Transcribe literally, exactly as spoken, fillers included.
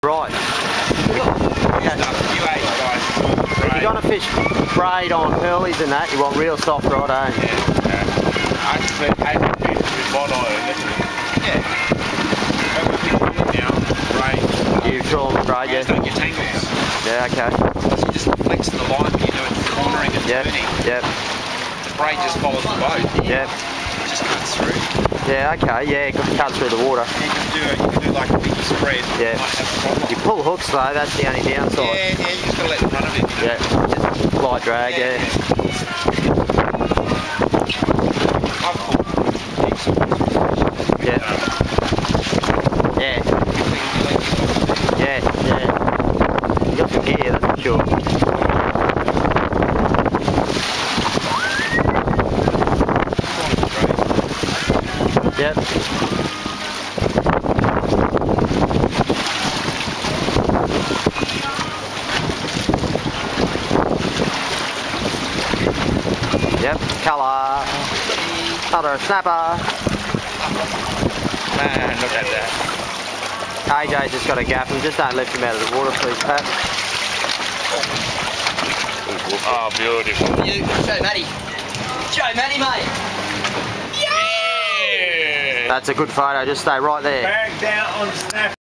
Right. If you're going to fish braid on pearlies and that, you want real soft rod, eh? Yeah, yeah. I prefer paper fish with mono and everything. Yeah. But when we do it now, braid. You draw them braid, yeah? Don't get tangles. Yeah, okay. So you just flex the line when you're doing cornering and yep. turning. Yep. The braid just follows the boat. Yep. It just cuts through. Yeah, okay, yeah, it cuts through the water. You can do, a, you can do like a big spread. Yeah. You might have a problem. You pull hooks though, that's the only downside. Yeah, yeah, you just got to let the run of it. You know? Yeah, just light drag, yeah. yeah. I've caught heaps of fish. Yeah. Um, Yeah. Yeah, yeah. You got some gear, that's for sure. Yep. Yep, colour. Another snapper. Man, look at that. A J just got a gap and just don't lift him out of the water, please, Pat. Oh, beautiful. You, show Matty. Show Matty, mate. Yeah! That's a good photo, just stay right there. Bag down on snap.